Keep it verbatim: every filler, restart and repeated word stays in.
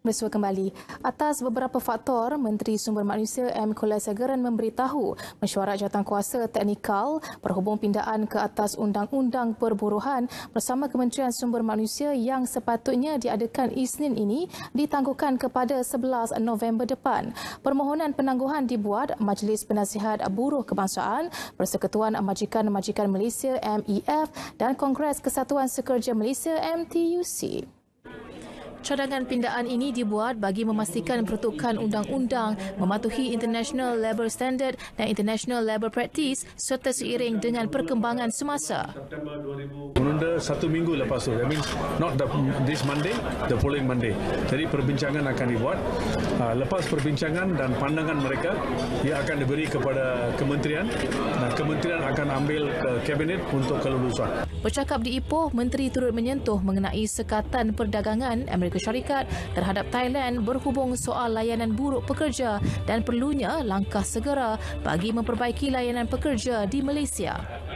Bersua kembali. Atas beberapa faktor, Menteri Sumber Manusia M. Kulasegaran memberitahu mesyuarat jawatankuasa teknikal berhubung pindaan ke atas Undang-Undang Perburuhan bersama Kementerian Sumber Manusia yang sepatutnya diadakan Isnin ini ditangguhkan kepada sebelas November depan. Permohonan penangguhan dibuat Majlis Penasihat Buruh Kebangsaan Persekutuan Majikan-Majikan Malaysia M E F dan Kongres Kesatuan Sekerja Malaysia M T U C. Cadangan pindaan ini dibuat bagi memastikan pertukan undang-undang mematuhi International Labour Standard dan International Labour Practice serta seiring dengan perkembangan semasa. Menunda satu minggu lepas tu, that means not the, this Monday, the following Monday. Jadi perbincangan akan dibuat. Lepas perbincangan dan pandangan mereka, ia akan diberi kepada kementerian dan kementerian akan ambil ke kabinet untuk kelulusan. Bercakap di Ipoh, Menteri turut menyentuh mengenai sekatan perdagangan Amerika Syarikat terhadap Thailand berhubung soal layanan buruk pekerja dan perlunya langkah segera bagi memperbaiki layanan pekerja di Malaysia.